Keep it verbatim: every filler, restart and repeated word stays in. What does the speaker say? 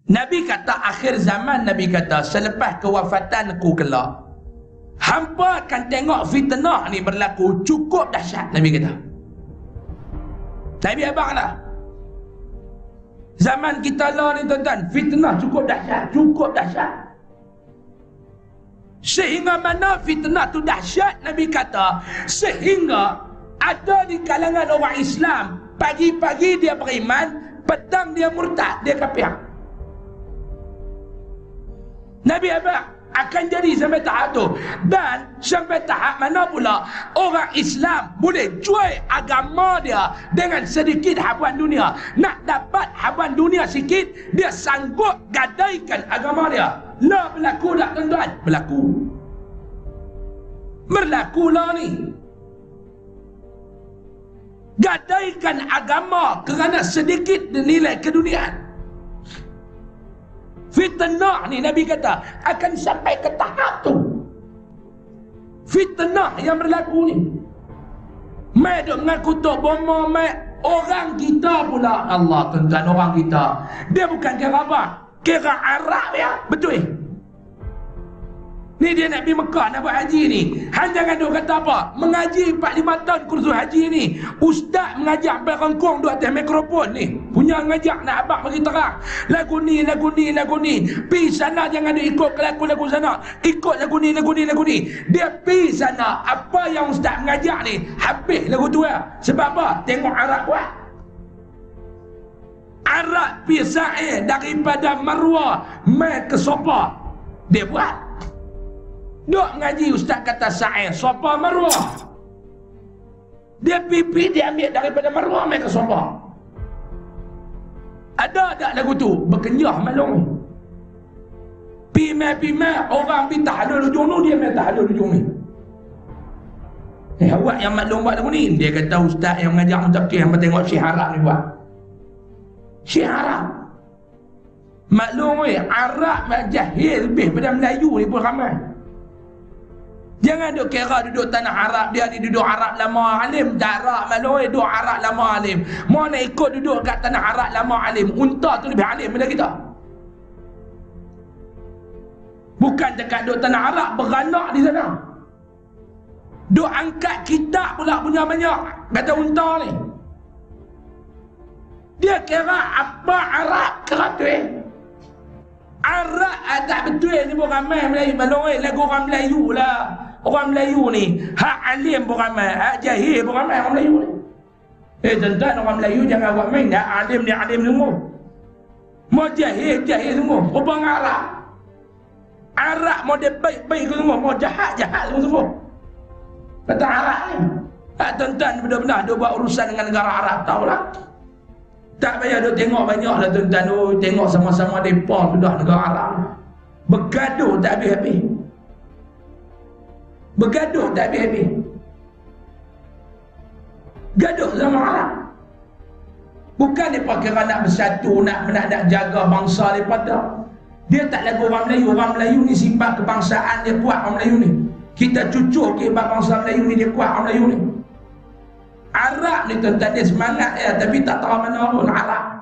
Nabi kata akhir zaman, Nabi kata selepas kewafatanku kelak, hampa akan tengok fitnah ni berlaku cukup dahsyat. Nabi kata, Nabi abang lah, zaman kita lah ni tuan-tuan, fitnah cukup dahsyat, cukup dahsyat. Sehingga mana fitnah tu dahsyat, Nabi kata, sehingga ada di kalangan orang Islam, pagi-pagi dia beriman, petang dia murtad, dia kafir. Nabi abang akan jadi sampai tahap tu. Dan sampai tahap mana pula orang Islam boleh jual agama dia dengan sedikit habuan dunia. Nak dapat habuan dunia sikit, dia sanggup gadaikan agama dia. Lah berlaku tak tuan-tuan? Berlaku. Berlaku lah ni. Gadaikan agama kerana sedikit nilai keduniaan. Fitnah ni Nabi kata akan sampai ke tahap tu. Fitnah yang berlaku ni, mai duk mengaku tok bomo, mai orang kita pula. Allah tuan-tuan, orang kita dia bukan kira apa, kira Arab ya, betul. Ni dia nak pergi Mekah, nak buat haji ni. Han jangan duk kata apa, mengaji empat lima tahun kursus haji ni. Ustaz mengajak sampai rengkong duk atas mikrofon ni. Punya ngajak nak abang bagi terang. Lagu ni, lagu ni, lagu ni. Pi sana jangan dia ikut ke lagu-lagu sana. Ikut lagu ni, lagu ni, lagu ni. Dia pi sana, apa yang ustaz mengajak ni, habis lagu tu lah. Sebab apa? Tengok Arab buat. Arab pi sa'i daripada Marwah mai ke Safa. Dia buat. Duk ngaji ustaz kata sa'i Safa Marwah. Dia pipi dia ambil daripada Marwah mai ke Safa. Ada tak lagu tu? Berkenyah malung. Pi mai pi mai orang pi tahlul ujung tu, dia mai tahlul ujung ni. Eh awak yang maklum buat lagu ni. Dia kata ustaz yang mengajar mutaqqi yang tengok Syekh Arab ni buat. Syekh Arab. Maklum weh, Arab jahil lebih pada Melayu ni pun ramai. Jangan duk kira duduk tanah Arab, dia ni duduk Arab lama alim. Darab maloi duduk Arab lama alim. Mau nak ikut duduk kat tanah Arab lama alim. Unta tu lebih alim daripada kita. Bukan dekat duduk tanah Arab, beranak di sana. Duk angkat kitab pula punya banyak. Kata unta ni. Dia kira apa Arab kira tu eh. Arab ah, tak betul ni pun ramai Melayu. Maloi lagu orang Melayu lah. Orang Melayu ni hak alim pun ramai, hak jahil pun ramai orang Melayu ni. Eh tuan-tuan, orang Melayu jangan buat main. Hak alim dia alim semua, mau jahil jahil semua. Orang Arab Arab mau dia baik-baik semua, mau jahat-jahat semua. Kata Arab ni. Hak tuan-tuan benar-benar dia buat urusan dengan negara Arab, tahulah. Tak payah duk tengok banyak lah tuan-tuan. Oh, tengok sama-sama mereka sudah negara Arab. Bergaduh tak habis-habis. Bergaduh tak habis-habis. Gaduh sama Arab. Bukan mereka kira nak bersatu, nak, nak, nak jaga bangsa mereka tak. Dia tak lagu orang Melayu. Orang Melayu ni sifat kebangsaan dia kuat, orang Melayu ni. Kita cucuk ke bangsa Melayu ni, dia kuat orang Melayu ni. Arab ni tuan-tuan dia semangat ya, tapi tak tahu mana pun Arab.